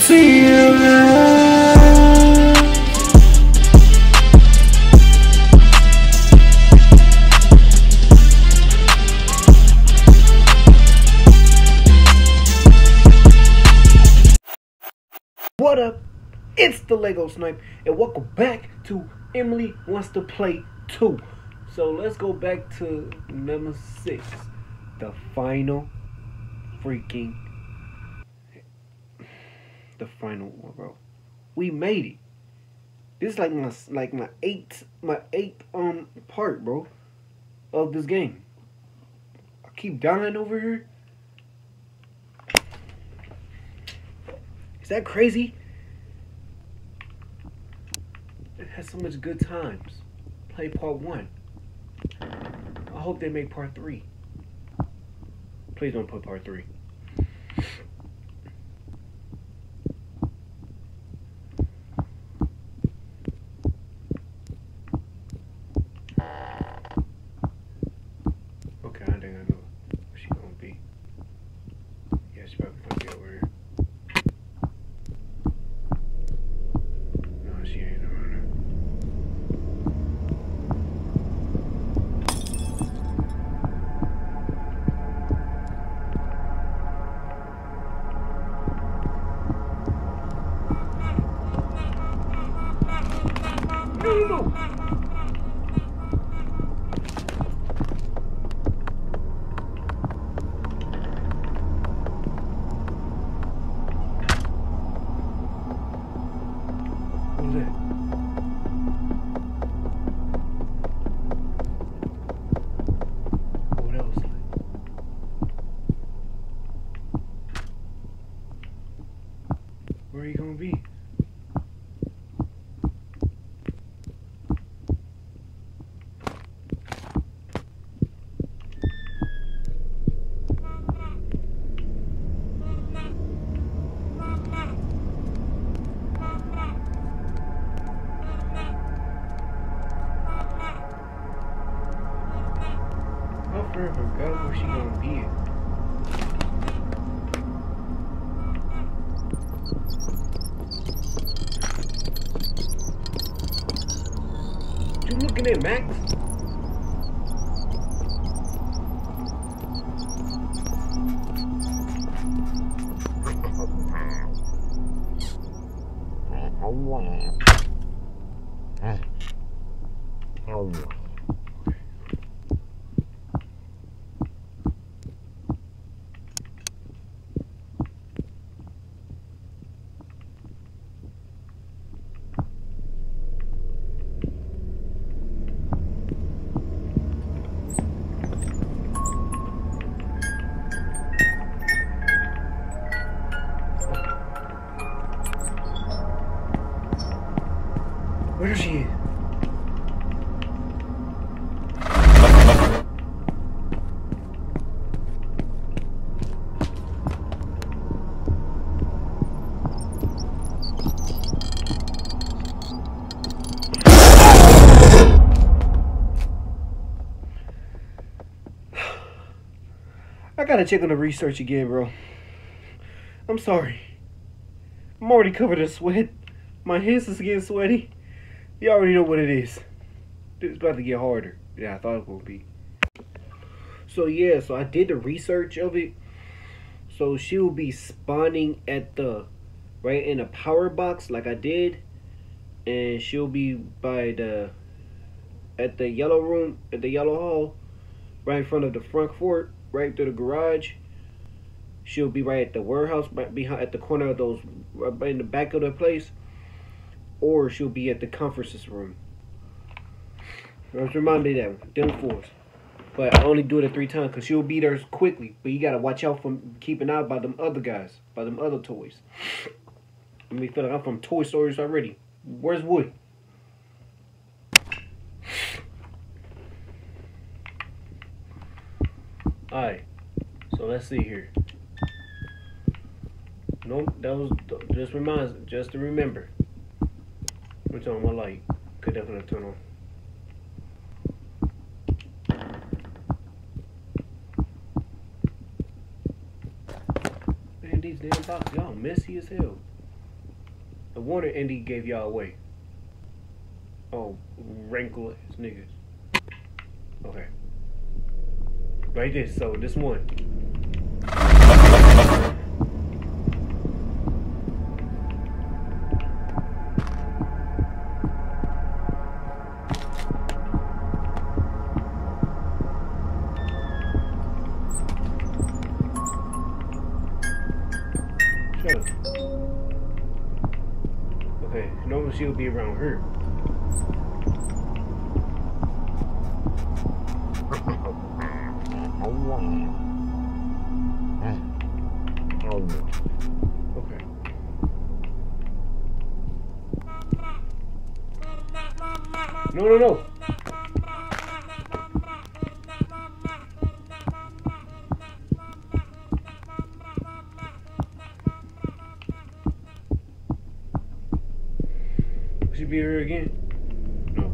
See you around. What up? It's the Lego Snipe, and welcome back to Emily Wants to Play 2. So let's go back to number 6, the final freaking, the final one, bro. We made it. This is like my eighth part, bro, of this game. I keep dying over here. Is that crazy? It has so much good times. Play part 1. I hope they make part 3. Please don't put part 3. Okay, I think I know where she's gonna be. Yeah, she's probably gonna be over here. No, she ain't around there. There you go. What was that? What else? Where are you gonna be? I forgot where she gonna be at. You looking at Max? Where is she? I gotta check on the research again, bro. I'm sorry. I'm already covered in sweat. My hands is getting sweaty. You already know what it is. It's about to get harder. Yeah, I thought it would be. So yeah, so I did the research of it. So she will be spawning at the right in the power box like I did. And she'll be by the at the yellow room, at the yellow hall, right in front of the front fort, right through the garage. She'll be right at the warehouse, right behind at the corner of those, right in the back of the place. Or she'll be at the conferences room. Just remind me that them 4s. But I only do it at 3 times because she'll be there quickly. But you gotta watch out from keeping out by them other guys, by them other toys. I mean, feel like I'm from Toy Stories already. Where's Woody? Alright, so let's see here. No, that was just to remember. Which on my light could definitely turn on. Man, these damn boxes, y'all messy as hell. No wonder Indy gave y'all away. Oh, rankless niggas. Okay. Right there, so this one. Shut up. Okay, normally she'll be around her. Okay. No. Should be her again. No.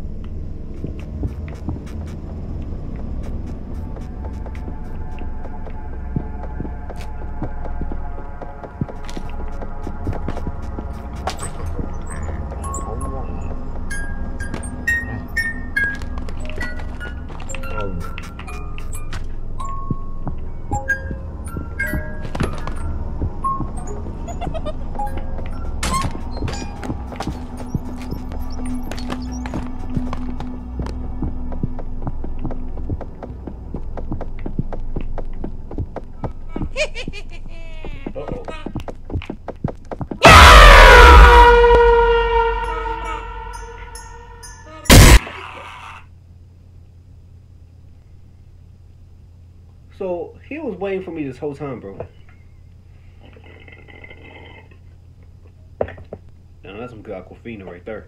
Uh-oh. So he was waiting for me this whole time, bro. Now that's some good Aquafina right there.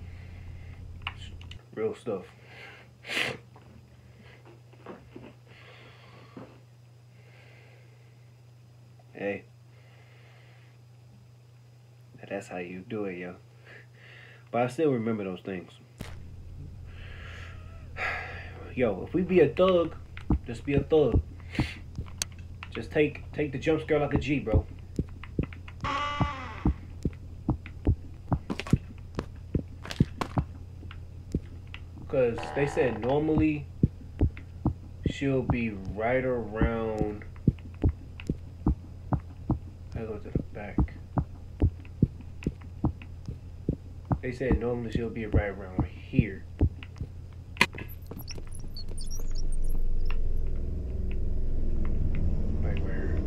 Real stuff. Hey. That's how you do it, yo. But I still remember those things. Yo, if we be a thug, just be a thug. Just take the jump scare like a G, bro. Because they said normally she'll be right around. I go to the back. They said normally she'll be right around here. Like where?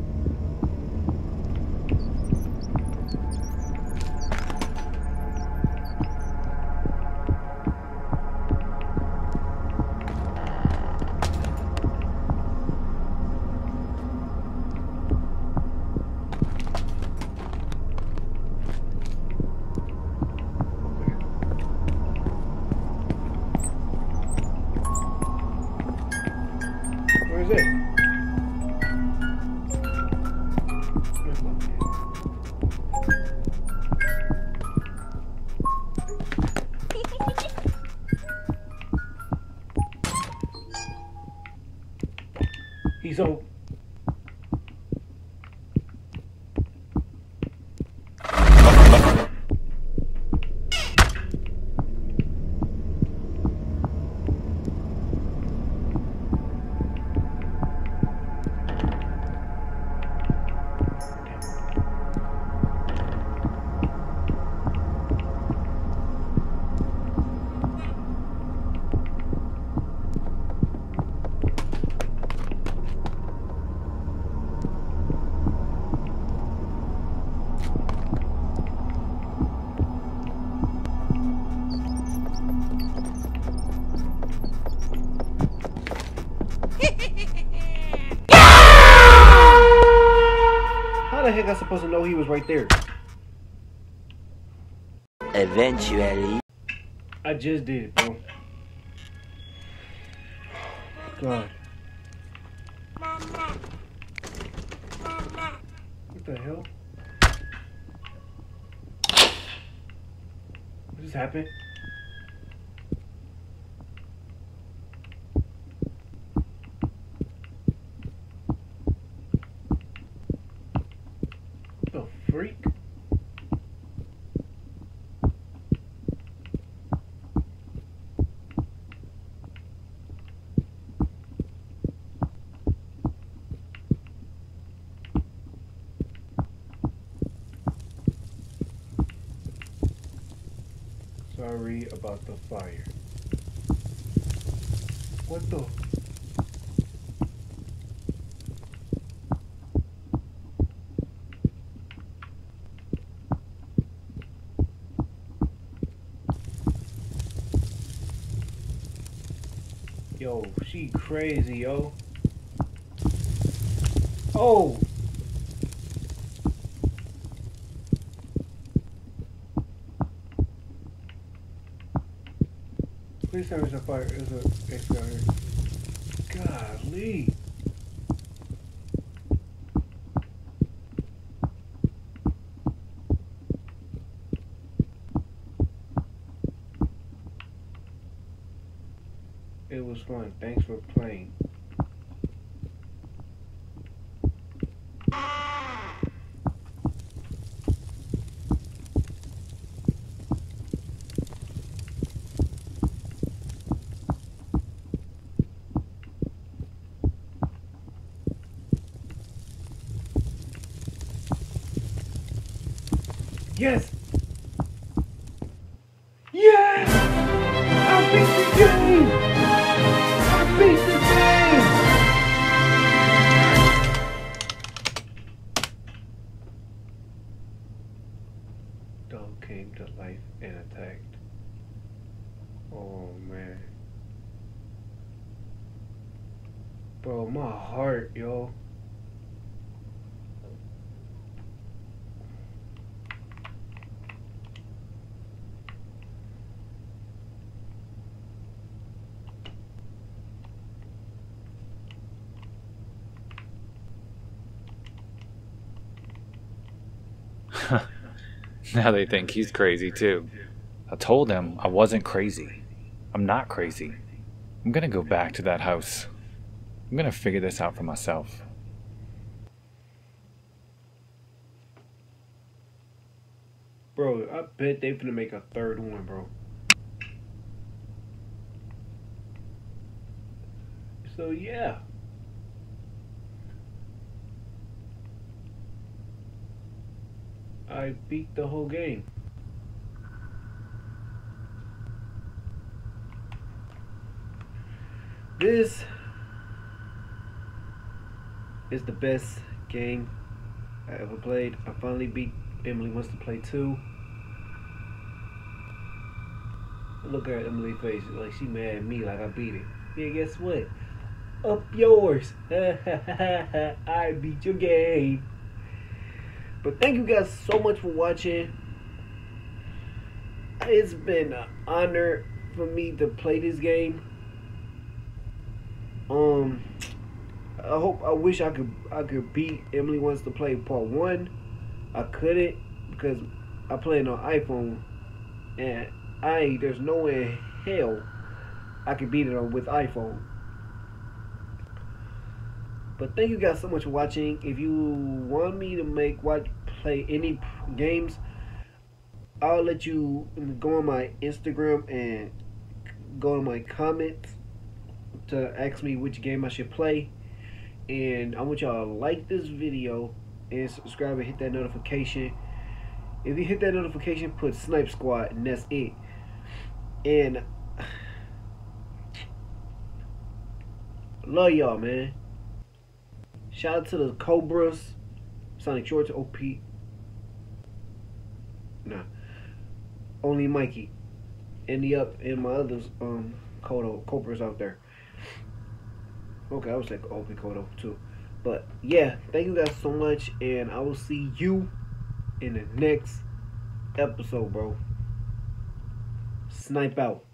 Where's it? Where's my man? He's on. How the heck I supposed to know he was right there? Eventually. I just did it, bro. God. What the hell? What just happened? What the freak? Sorry about the fire. What the? Yo, she crazy, yo. Oh! Please tell me there's a fire. There's a exit out here. Golly. It was fun. Thanks for playing. Yes! Yes! I beat the game! I beat the game! Dog came to life and attacked. Oh man. Bro, my heart, yo. Now they think he's crazy too. I told him I wasn't crazy. I'm not crazy. I'm gonna go back to that house. I'm gonna figure this out for myself. Bro, I bet they finna make a third one, bro. So yeah. I beat the whole game. This is the best game I ever played. I finally beat Emily Wants to Play 2. Look at Emily's face, like she mad at me like I beat it. Yeah, guess what? Up yours. I beat your game. But thank you guys so much for watching. It's been an honor for me to play this game. I wish I could beat Emily Wants to Play Part 1. I couldn't because I play it on iPhone, and there's no way in hell I could beat it on with iPhone. But thank you guys so much for watching. If you want me to play any games, I'll let you go on my Instagram and go in my comments to ask me which game I should play. And I want y'all to like this video and subscribe and hit that notification. If you hit that notification, put Snipe Squad and that's it. And love y'all, man. Shout out to the Cobras, Sonic Shorts, OP. Nah, only Mikey, and my others Cobras out there. Okay, I was like OP Kodo too, but yeah, thank you guys so much, and I will see you in the next episode, bro. Snipe out.